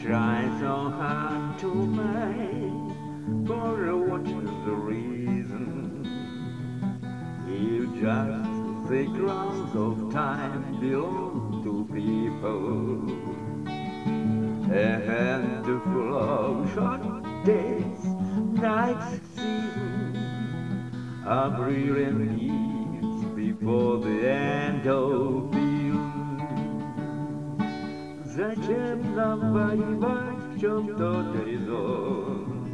try so hard to make for what is the reason. If just the grounds of time belong to people, a handful of short days, nights, season, are brilliant gifts before the end of film. Зачем нам воевать в чем-то резон,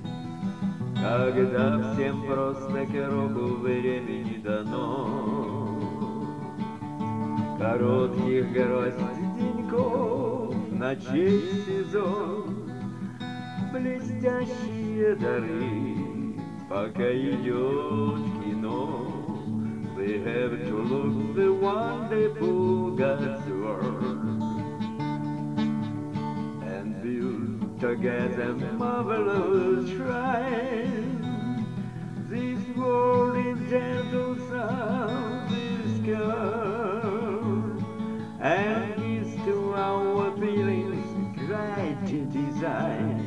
когда всем просто кроку времени дано? Коротких гроздь деньков, ночей сезон, блестящие дары, пока идет кино. We have to look the wonderful God's world and build together marvelous shrine. This world is gentle sound, this girl, and is to our feelings great design.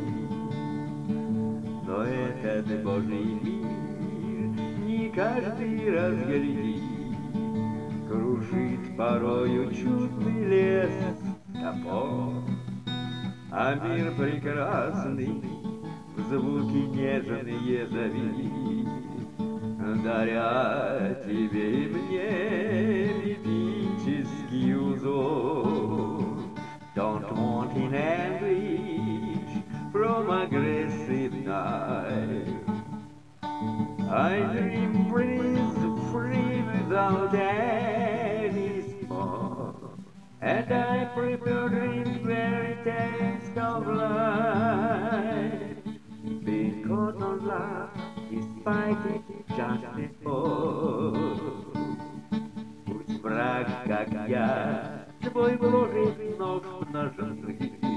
Но этот Божий мир не каждый разглядит, кружит порою чудный лес топор. А мир прекрасный в звуки нежные зови, даря тебе и мне мифический узор. Don't want in anguish from aggressive night. I dream breeze free without any spot, and I prefer drink very taste of life. Because of love, despite it just before. Пусть враг, как я, твой вложит нож в ножны.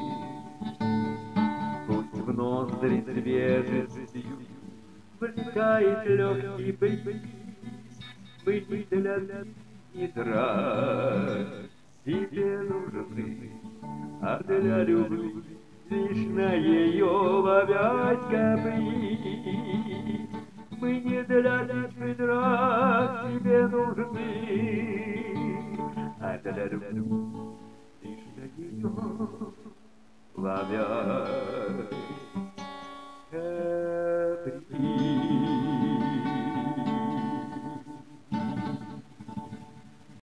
Пусть в ноздри свежестью влетает легкий бриз. Быть для не драк тебе нужны, а для любви лишь на ее ловять каприз. Мы не для личных драк тебе нужны, а для любви лишь на ее ловять.